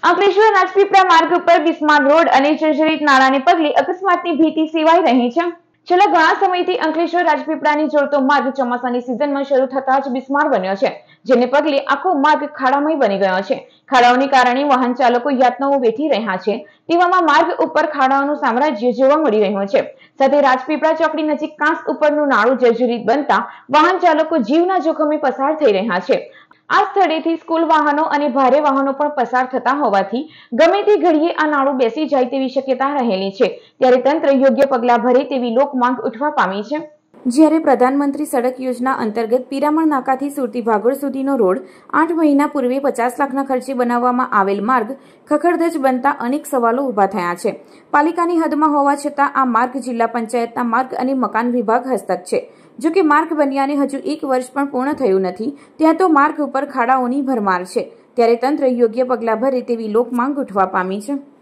અંકલેશ્વર રાજપીપળા માર્ગ ઉપર બિસ્માર રોડ અને જર્જરિત નાળાને પગલે અકસ્માતની ભીતિ સેવાઈ રહી છે। છેલ્લા ઘણા સમયથી અંકલેશ્વર રાજપીપળાને જોડતો માર્ગ ચોમાસાની સિઝનમાં શરૂ થતા જ બિસ્માર બન્યો છે, જેને પગલે આખો માર્ગ ખાડામય બની ગયો છે। ખાડાઓને કારણે વાહન ચાલકો યાતનાઓ વેઠી રહ્યા છે। તેવામાં માર્ગ ઉપર ખાડાઓનું સામ્રાજ્ય જોવા મળી રહ્યું છે। સાથે રાજપીપળા ચોકડી નજીક કાંસ ઉપરનું નાળું જર્જરિત બનતા વાહન ચાલકો જીવના જોખમે પસાર થઈ રહ્યા છે। આ સ્થળેથી સ્કૂલ વાહનો અને ભારે વાહનો પણ પસાર થતા હોવાથી ગમે તે ઘડીએ આ નાળું બેસી જાય તેવી શક્યતા રહેલી છે। ત્યારે તંત્ર યોગ્ય પગલાં ભરે તેવી લોકમાંગ ઉઠવા પામી છે। જ્યારે પ્રધાનમંત્રી સડક યોજના અંતર્ગત પિરામણ નાકાથી સુરતી ભાગોળ સુધીનો રોડ 8 મહિના પૂર્વે 50 લાખના ખર્ચે બનાવવામાં આવેલ માર્ગ ખખડધજ બનતા અનેક સવાલો ઉભા થયા છે। પાલિકાની હદમાં હોવા છતાં આ માર્ગ જિલ્લા પંચાયતના માર્ગ અને મકાન વિભાગ હસ્તક છે। જો કે માર્ગ બન્યાને હજુ 1 વર્ષ પણ પૂર્ણ થયું નથી, ત્યાં તો માર્ગ ઉપર ખાડાઓની ભરમાર છે। ત્યારે તંત્ર યોગ્ય પગલાં ભરે તેવી લોકમાંગ ઉઠવા પામી છે।